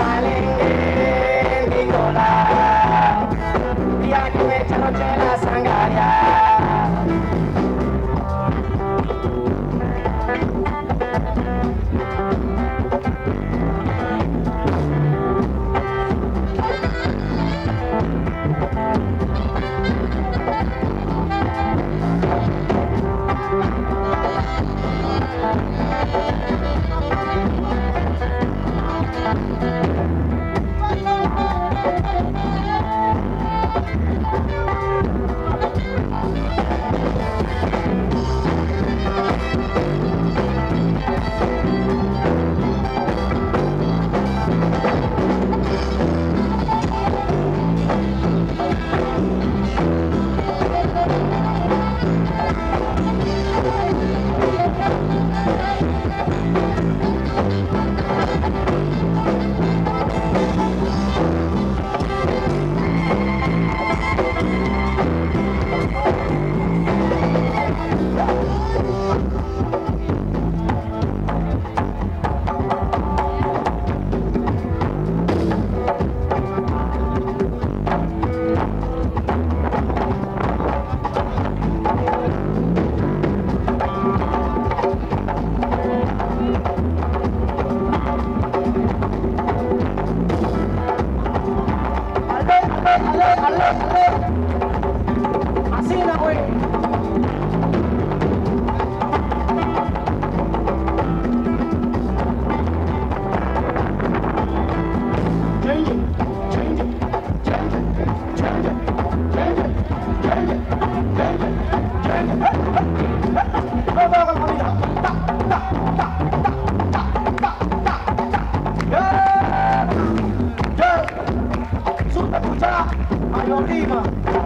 Palenque, Nicolás, día que me echa noche la sangaria. Así no, güey. Change it, change it, change it, change it, change it, change it, change it, change it. Vamos con la vida. Ta, ta, ta, ta, ta, ta, ta, ta. Yeah, yeah. Suta escucha, mayor rima.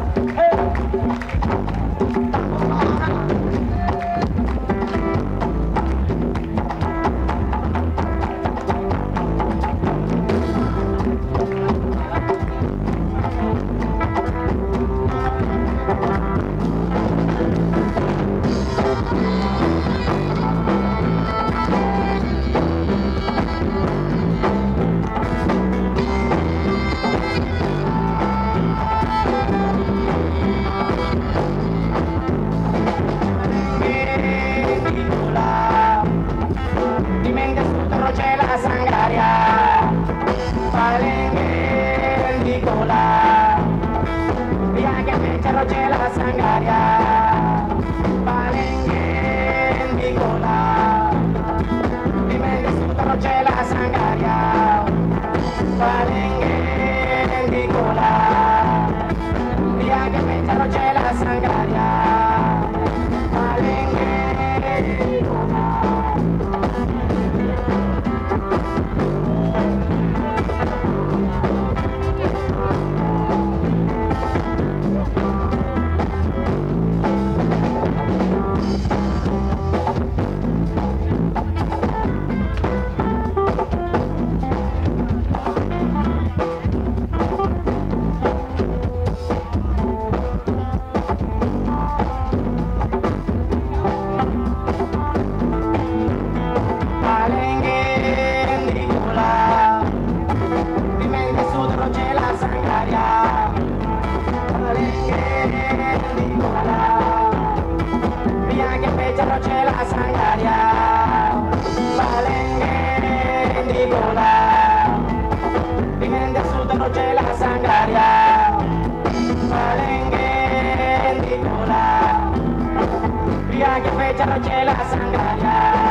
Palenque, Nicolás, día que me echa noche la sangaria. Palenque, Nicolás, dime que su noche la sangaria. Palenque, Nicolás, día que me echa noche la sangaria. Palenque, Nicolás. Noche la sangaria, Palenque, Nicolás, dime de su noche la sangaria, Palenque, Nicolás, día que fecha noche la sangaria.